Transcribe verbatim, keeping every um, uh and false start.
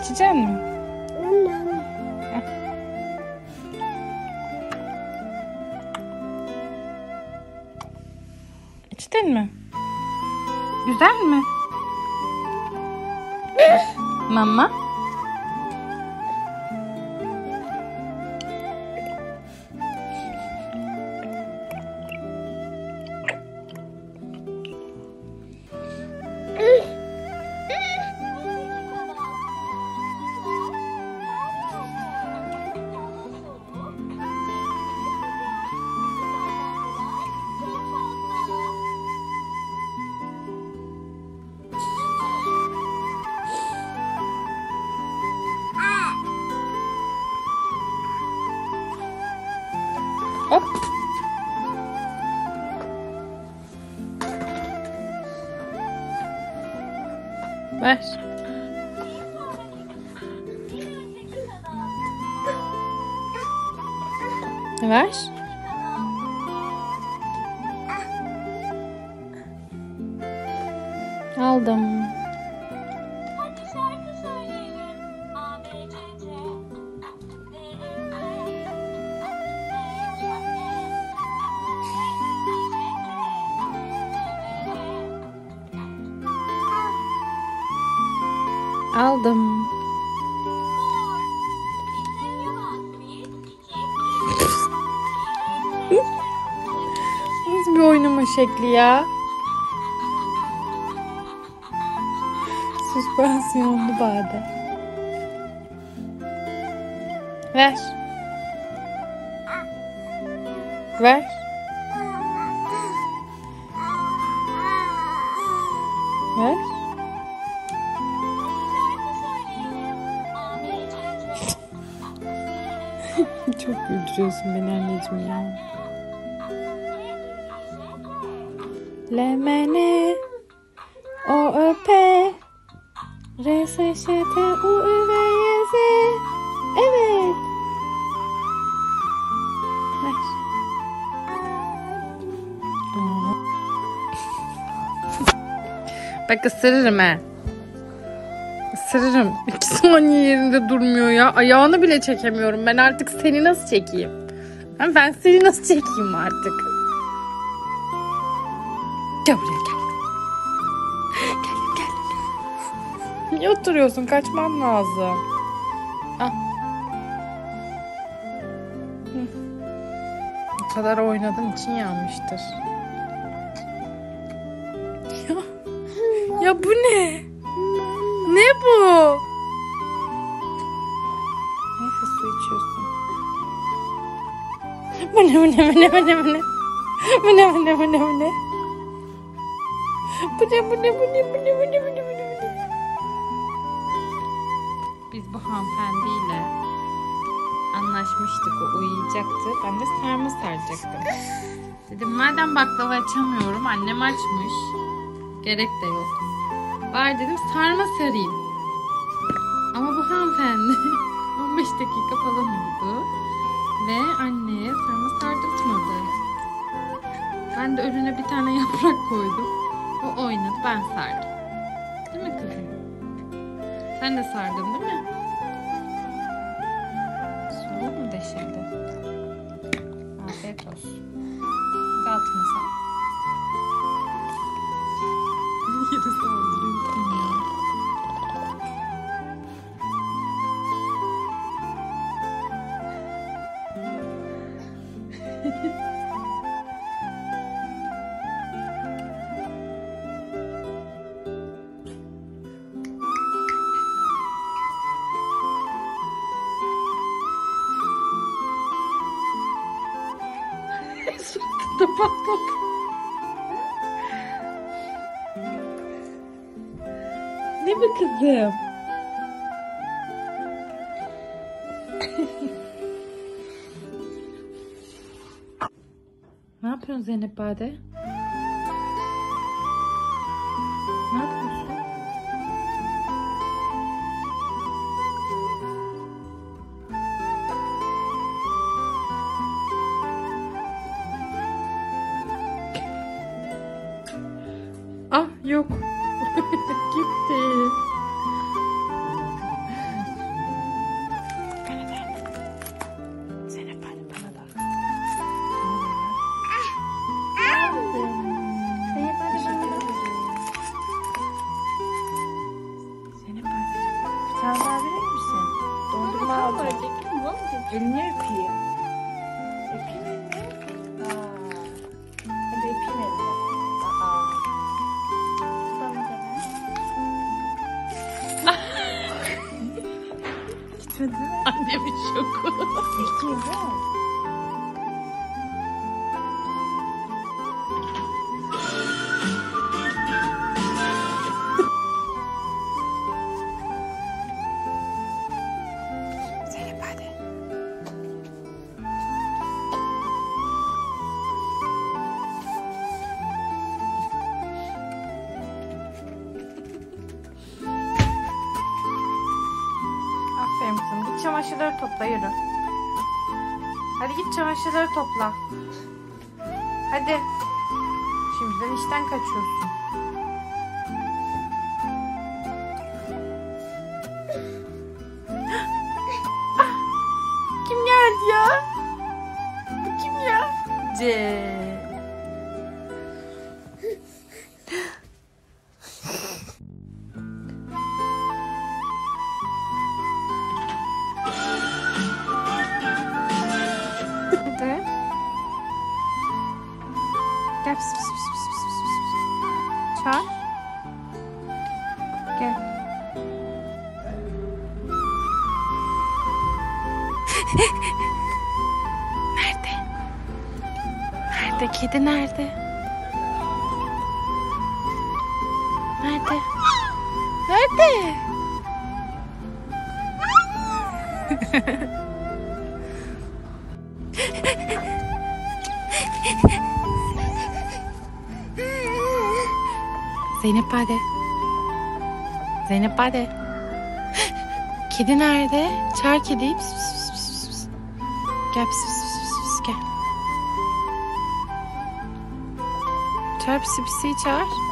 İçecek misin? İçtin mi? Güzel mi? Mama. Hop. Ver. Ver. Aldım. Aldım. Nasıl bir oynama şekli ya? Süspansiyonlu bade. Ver. Ver. Ver. Çok güldürüyorsun beni anneciğim ya. Lemene o öpe re se şe te u ü ve ye ze. Evet. Ver. Bak ısırırım ha. Isırırım. İki saniye yerinde durmuyor ya. Ayağını bile çekemiyorum. Ben artık seni nasıl çekeyim? Ben, ben seni nasıl çekeyim artık? Gel buraya gel. Gel gel. Niye oturuyorsun? Kaçman lazım. Ah. Hı. O kadar oynadığın için yanmıştır. Ya, ya bu ne? Ne bu? Neyse su içiyorsun. Bu ne bu ne bu ne bu ne bu ne? Bu ne bu ne bu ne bu ne? Bu ne bu ne bu ne bu ne bu ne bu ne bu ne bu ne? Biz bu hanımefendiyle anlaşmıştık, o uyuyacaktı. Ben de sarma saracaktım. Dedim madem baklava açamıyorum, annem açmış. Gerek de yok. Bari dedim sarma sarayım. Ama bu hanımefendi on beş dakika falan oldu. Ve anneye sarma sardırtmadı. Ben de önüne bir tane yaprak koydum. O oynadı, ben sardım. Değil mi kızım? Sen de sardın değil mi? Sulu mu deşildi? Afiyet olsun. Dağıtma sen. Yine saldırıyorsun ya. Suratında patladı. Ne mi kızım? Ne yapıyorsun Zeynep Bade? Ne yapıyorsun? Ah yok. Gitti. alacağım. Elini öpeyim. Öpeyim elini. Aa. Hadi öpeyim elini. Aa. Gitmedi mi? Annemin şoku. Gitmedi mi? Zeynep hadi. Aferin kızım. Git çamaşırları topla, yürü. Hadi git çamaşırları topla. Hadi. Şimdiden işten kaçıyorsun. Kim geldi ya? Bu kim ya? C. Hadi. Gel. Pis, pis, pis, pis, pis, pis, pis. Çağır. Gel. Nerede? Nerede? Kedi nerede? Nerede? Nerede? Zeynep hadi. Zeynep hadi. Kedi nerede? Çağır kediyi. Pis, pis, pis, pis, pis. Gel pis, pis, pis, pis, pis, gel. Çağır pisi pisi çağır.